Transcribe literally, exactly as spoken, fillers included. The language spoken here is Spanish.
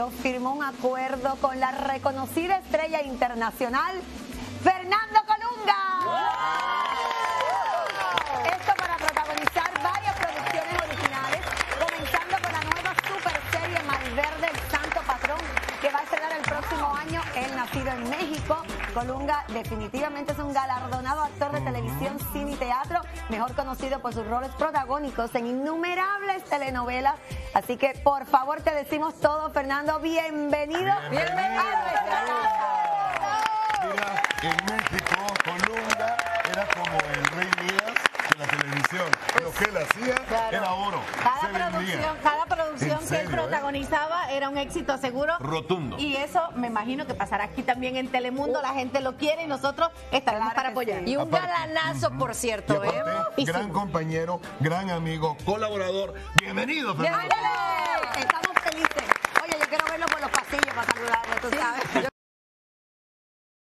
Telemundo firmó un acuerdo con la reconocida estrella internacional Fernando Colunga. Esto para protagonizar varias producciones originales, comenzando con la nueva superserie Malverde, el Santo Patrón, que va a estrenar el próximo año. Él, nacido en México. Colunga definitivamente es un galardonado actor de televisión, cine y teatro, mejor conocido por sus roles protagónicos en innumerables telenovelas. Así que, por favor, te decimos todo, Fernando. Bienvenido. Bienvenido. Bienvenido. Mira, en México, Colunga era como el rey Midas de la televisión. Lo que él hacía Claro. era oro. Cada Se producción, vendía. cada producción En que él serio, protagonizaba era un éxito seguro. Rotundo. Y eso me imagino que pasará aquí también en Telemundo. La gente lo quiere y nosotros estaremos Claro para que apoyar. sí. Y un Aparte, galanazo, por Y cierto, ¿eh? aparte, Y gran sí. compañero, gran amigo, colaborador. Bienvenido, Fernando. ¡Ándale! Estamos felices. Oye, yo quiero verlo por los pasillos para saludarlo, tú sabes.